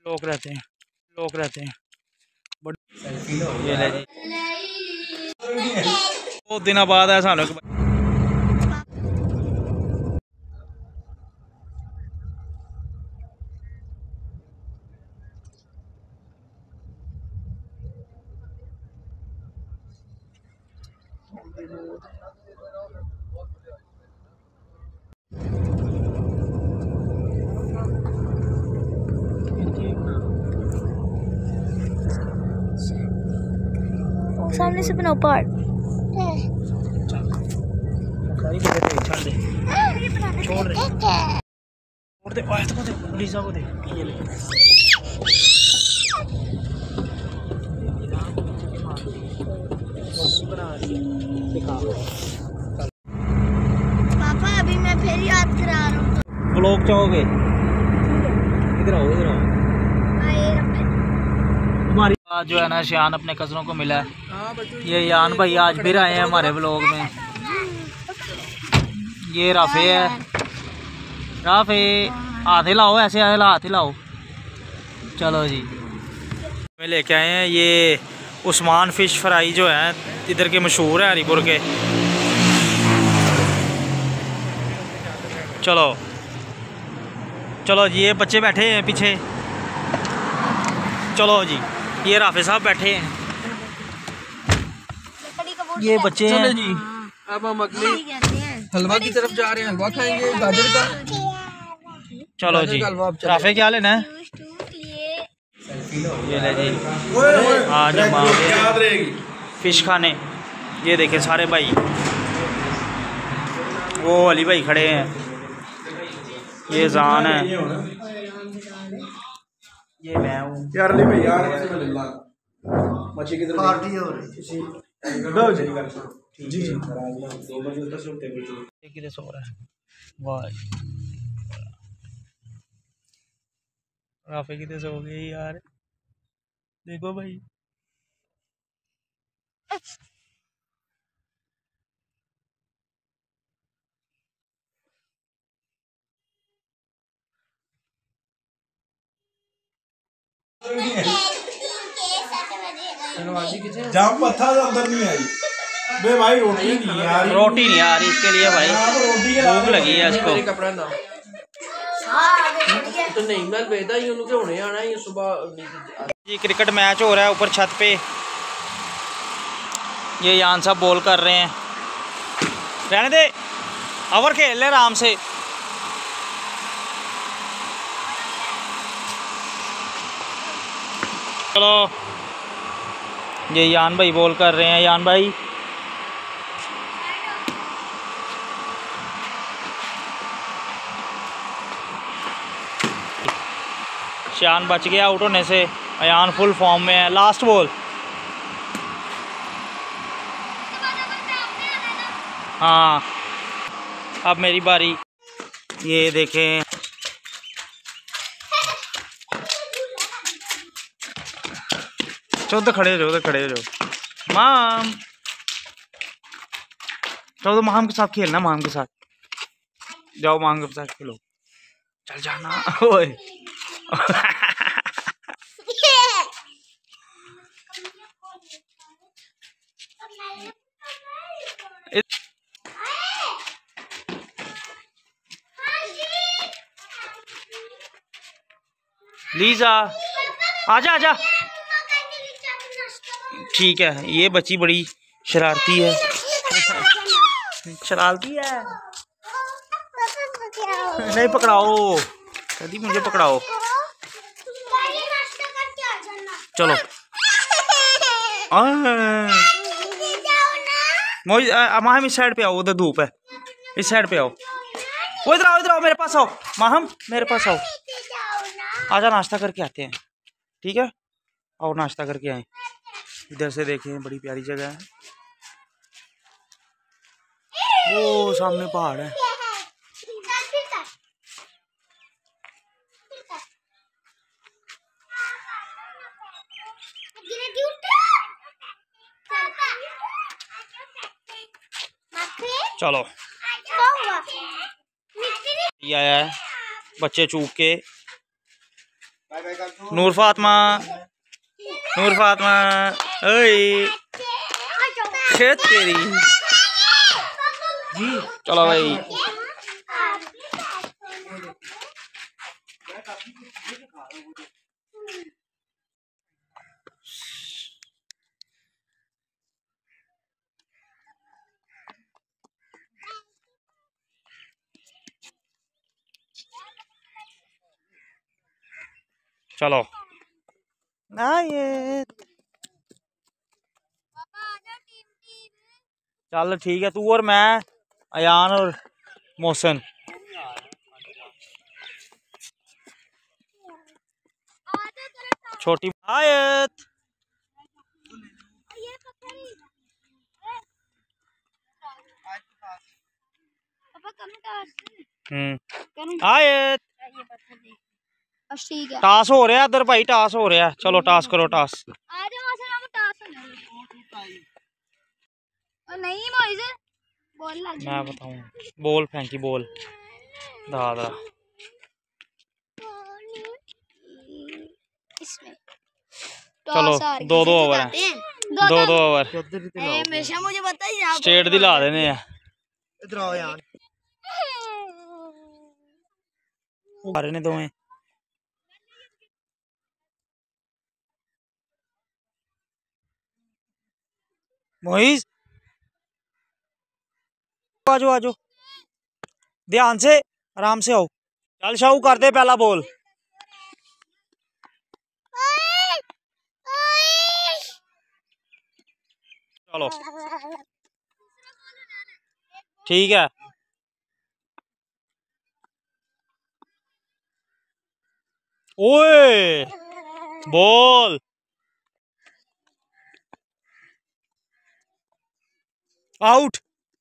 लोग रहते हैं ये ले जी बहुत दिन बाद है सानू सामने से बनाओ पार्ट छोड़ दे लीजा को दे ये ले पापा अभी मैं फिर याद करा रहा हूँ ब्लॉग चाहोगे इधर आओ हमारी आज जो है ना शान अपने कज़नों को मिला है ये यान भाई आज फिर आए हैं हमारे ब्लॉग में ये राफे है राफे हाथ हिलाओ ऐसे हाथ हिलाओ चलो जी मैं लेके आए हैं ये उस्मान फ़िश फ्राई जो है इधर के मशहूर है हरीपुर के चलो चलो जी ये बच्चे बैठे हैं पीछे चलो जी ये राफे साहब बैठे हैं ये बच्चे हैं जी अब हम अगले हलवा की तरफ जा रहे हैं। हलवा खाएंगे गाजर का। चलो जी राफे क्या लेना है ये ले जी आज हम आ गए फिश खाने। ये देखे सारे भाई वो अली भाई खड़े हैं ये जान है ये मैं हूँ यार अली भाई यार मच्छी की तरफ पार्टी हो रही जी जी किधर सो रहा है वाह राफे किधर सो गए यार देखो भाई जाम पत्थर अंदर नहीं आई बे भाई रोटी नहीं आ रही रोटी नहीं आ रही इसके लिए भाई भूख लगी है इसको कपड़ा ना तो नहीं मैं बेदा ही उनके होने आना है सुबह जी क्रिकेट मैच हो रहा है ऊपर छत पे ये यान साहब बॉल कर रहे हैं रहने दे ओवर खेल ले आराम से चलो ये यान भाई बॉल कर रहे हैं यान भाई शान बच गया आउट होने से अयान फुल फॉर्म में है लास्ट बॉल हाँ अब मेरी बारी ये देखें चौदह खड़े हो जाओ माम चौदह माम के साथ खेलना माम के साथ जाओ माम के साथ खेलो चल जाना ओए लीजा आजा आजा ठीक है ये बच्ची बड़ी शरारती है शरारती है नहीं पकड़ाओ कभी मुझे पकड़ाओ चलो माहम इस साइड पे आओ उधर धूप है इस साइड पे आओ वो इधर आओ मेरे पास आओ माहम मेरे पास आओ आजा नाश्ता करके आते हैं ठीक है और नाश्ता करके आए इधर से देखें बड़ी प्यारी जगह है वो सामने पहाड़ है चलो ये आया है बच्चे चूक के नूर फातिमा, नूर फातिमा, ओए खेत तेरी जी। चलो भाई चलो चल ठीक है, तू और मैं, अयान और मोहसिन। छोटी आयत आयत ठीक है। टास हो रहा है इधर भाई, टास हो रहा है। चलो टास करो, टास। नहीं मोइज़ बोल लग मैं बताऊं, बोल फेंकी, बोल दादा। इसमें चलो दो दो ओवर है, दो दो ओवर। हमेशा मुझे बताइए स्टेट दिला देने हैं। इधर आओ यार। आ रहे ने दोवें। मोइज आजो आजो, ध्यान से, आराम से आओ। चल शाहू कर दे पहला बॉल। चलो ठीक है। ओए बॉल आउट।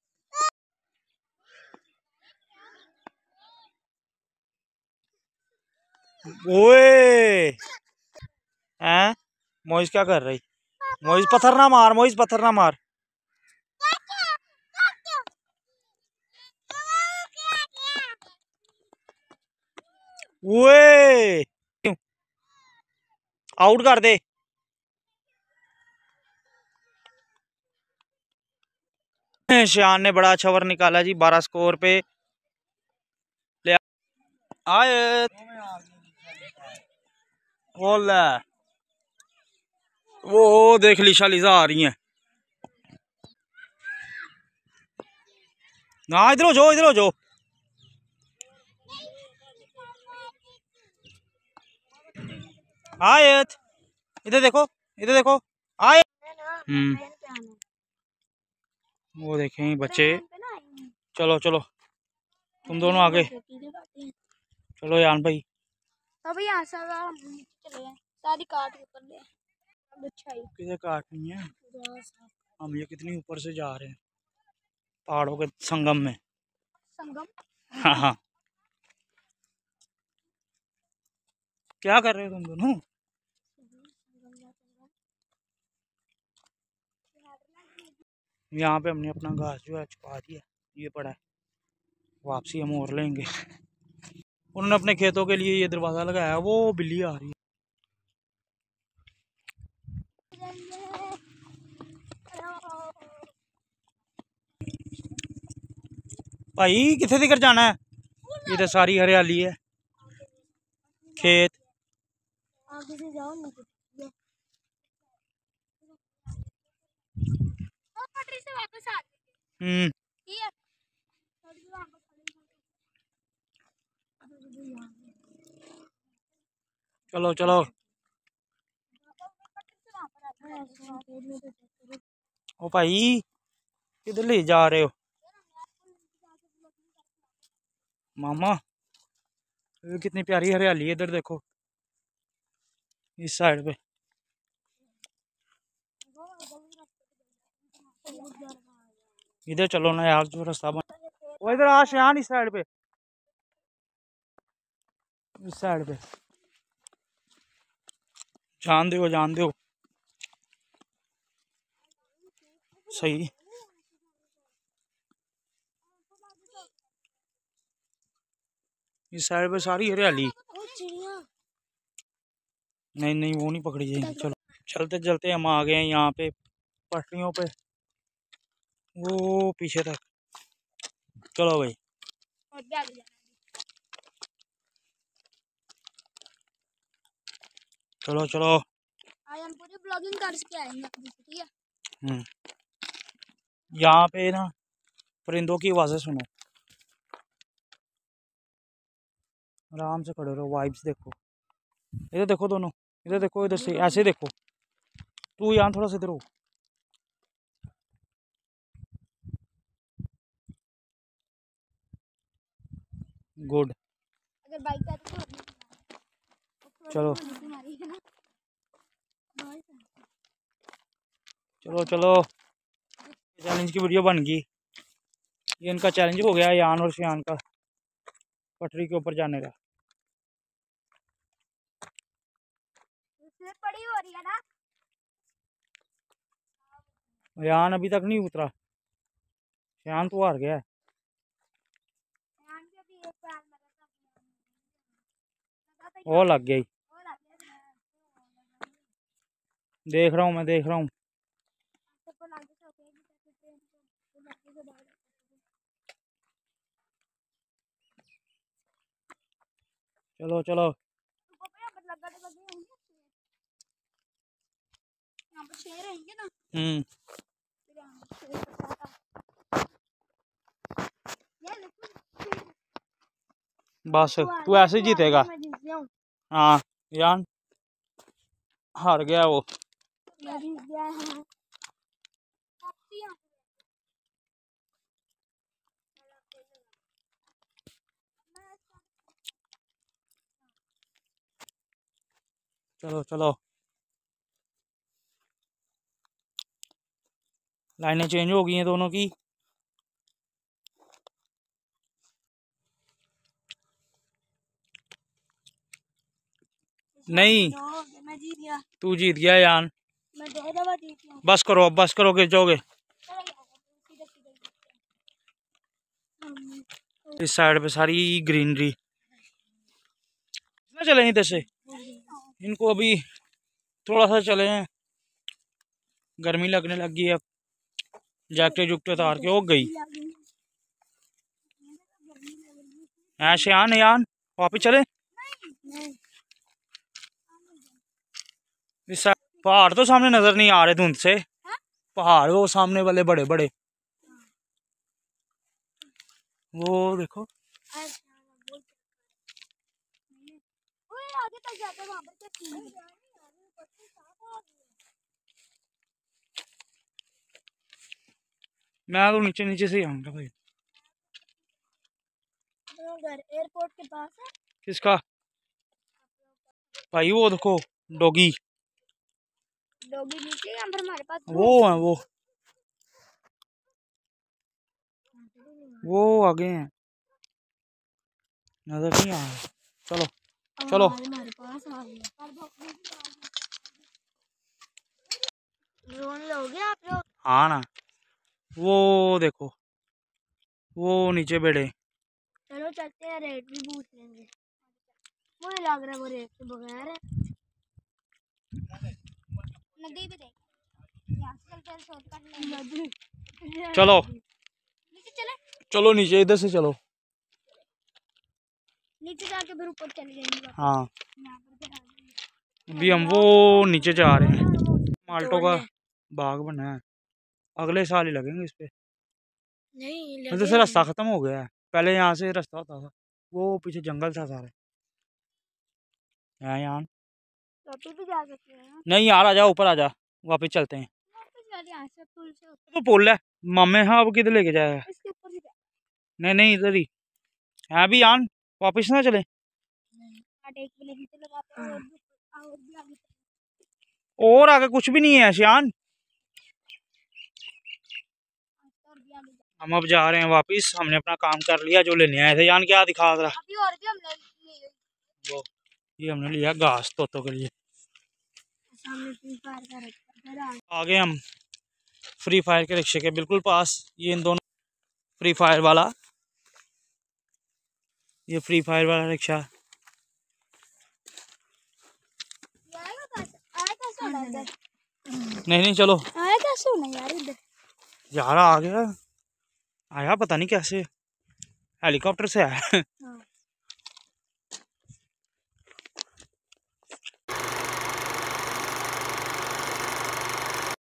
ओए हैं, मोइज क्या कर रही? मोइज पत्थर ना मार, मोइज पत्थर ना मार। ओए आउट कर दे। शान ने बड़ा अच्छा ओवर निकाला जी, 12 स्कोर पे। ले आयत बोल, वो देख लिशा लिजा आ रही है ना। इधर हो जाओ, इधर हो जाओ। आयत इधर देखो, इधर देखो आयत। वो देखें बच्चे। चलो चलो तुम दोनों आगे। चलो यान भाई, अभी यहाँ से चले गए, सारी काट के ऊपर ले। अच्छा ही किधर काटनी है, हम ये कितनी ऊपर से जा रहे हैं पहाड़ों के संगम में। संगम। हाँ हाँ, क्या कर रहे हो तुम दोनों? यहाँ पे हमने अपना घास जो है छुपा दिया, ये पड़ा है, वापसी हम और लेंगे। उन्होंने अपने खेतों के लिए ये दरवाजा लगाया। वो बिल्ली आ रही है। भाई किथे दिकर जाना है? इधर सारी हरियाली है, खेत। आगे से जाओ ना, पटरी से वापस आ हम्म, ठीक है। चलो चलो। ओ भाई किधर ले जा रहे हो मामा? ये कितनी प्यारी हरियाली है, इधर देखो इस साइड पे। इधर चलो ना यार, जो रास्ता बन। वो इधर आ श्यान, इस साइड पे, इस साइड पे। जान दो, जान दो। सही, इस साइड पे सारी हरियाली। नहीं नहीं वो नहीं पकड़ी जाएगी। चलो चलते चलते हम आ गए हैं यहाँ पे पटरियों पे, वो पीछे तक। चलो भाई और भी आगे जाना चलो चलो। आज हम पूरी ब्लॉगिंग करके आएंगे अभी से, ठीक है। यहाँ पे ना परिंदों की आवाज़ें सुनो, आराम से खड़े रहो, वाइब्स देखो। इधर देखो दोनों, इधर देखो, इधर से ऐसे देखो। तू यहाँ थोड़ा सा इधर हो। गुड। अगर बाइक का तो चलो तुम्हारी है ना। चलो चलो, चैलेंज की वीडियो बन गई। ये इनका चैलेंज हो गया, यान और शियान का, पटरी के ऊपर जाने का। पड़ी हो रही है ना। यान अभी तक नहीं उतरा, शियान तो हार गया है। वो लग गई, देख रहा हूँ मैं, देख रहा हूँ। चलो चलो। शेर रहेंगे ना। बस तू ऐसे ही जीतेगा। हाँ यान हार गया वो। चलो चलो, लाइनें चेंज हो गई हैं दोनों की। नहीं मैं जीत गया। तू जीत गया यान। मैं 2 दफा जीत गया। बस करो अब, बस करो, गिर जाओगे। इस साइड पे सारी ग्रीनरी। ना चले इधर से, इनको अभी थोड़ा सा चले हैं, गर्मी लगने लगी है। जैकेट जुकटे उतार के हो गई। ऐसे यान यान वापिस चले। इस पहाड़ तो सामने नजर नहीं आ रहे धुंध से। पहाड़ वो सामने वाले बड़े बड़े, वो देखो। आगे तक जाते वहां पर मैं तो नीचे नीचे से ही आऊंगा भाई। घर एयरपोर्ट के पास है। किसका भाई? वो देखो डॉगी, डॉगी नीचे यहाँ पर हमारे पास वो है वो आगे हैं, नजर नहीं आ रहा। चलो चलो। हमारे पास आ गया। ड्रोन लोगे आप लोग? हाँ ना, वो देखो वो नीचे बैठे। चलो चलते हैं, रेट भी पूछ लेंगे। मुझे लग रहा है वो रेट के बगैर है। नदी भी देख, यहाँ से चलते हैं, शॉर्टकट नदी। चलो नीचे चले, चलो नीचे, इधर से चलो। नीचे जाके फिर ऊपर चले जाएंगे। हाँ यहाँ पर अभी हम वो नीचे जा रहे हैं। माल्टों का बाग बना है, अगले साल ही लगेंगे इस पे। नहीं इधर से रास्ता खत्म हो गया है, पहले यहाँ से रास्ता होता था, वो पीछे जंगल था सारे। यहाँ तो भी जा सकते हैं। नहीं यार, आ जा ऊपर, आ जा, वापिस चलते हैं। यहाँ से पुल से तो पुल है मामे। हाँ अब किधर लेके जाएगा? इसके ऊपर भी नहीं नहीं इधर ही है भी यान, वापिस ना चले। और आगे कुछ भी नहीं है शियान। हम अब जा रहे हैं वापिस, हमने अपना काम कर लिया जो लेने आए थे। यान क्या दिखा रहा? अभी और भी हमने वो ये हमने लिया घास तोतों के लिए। सामने फ्री फायर का रखा। आगे हम फ्री फायर के रिक्शे के बिल्कुल पास, ये इन दोनों फ्री फायर वाला, ये फ्री फायर वाला रिक्शा। नहीं नहीं चलो आया कैसे होना यार इधर। यार आ गया, आया पता नहीं कैसे, हेलीकॉप्टर से आया।